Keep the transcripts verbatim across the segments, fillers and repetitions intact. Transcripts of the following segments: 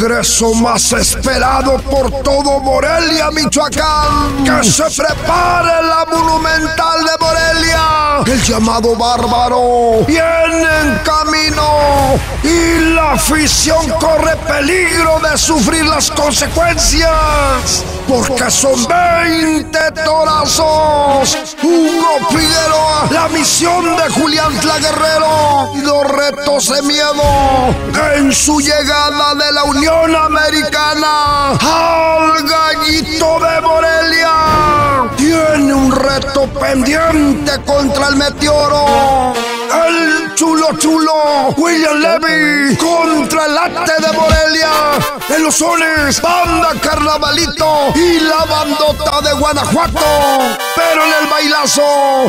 regreso más esperado por todo Morelia, Michoacán. Que se prepare la Monumental de Morelia. El llamado Bárbaro viene en camino y la afición corre peligro de sufrir las consecuencias, porque son veinte torazos. Hugo Figueroa, la misión de Julián Tlaguerrero y los retos de miedo en su llegada de la Unión Americana al Gallito de Morelia. Tiene un reto pendiente contra el Meteoro. El chulo chulo William Levy contra el Ate de Morelia. En los sones, Banda Carnavalito y la Bandota de Guanajuato. Pero en el bailazo,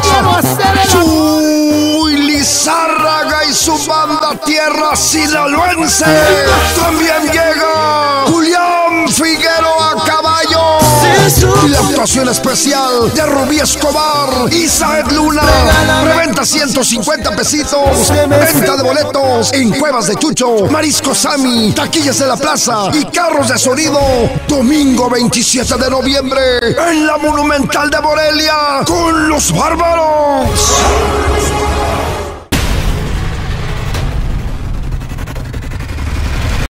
Chuy Lizárraga y su banda Tierra Sinaloense. También llega Julián Figueroa a caballo. Y la actuación especial de Rubí Escobar y Saed Luna. Preventa ciento cincuenta pesitos. Venta de boletos en Cuevas de Chucho, Marisco Sammy, Taquillas de la Plaza y Carros de Sonido. Domingo veintisiete de noviembre en la Monumental de Morelia con los Bárbaros.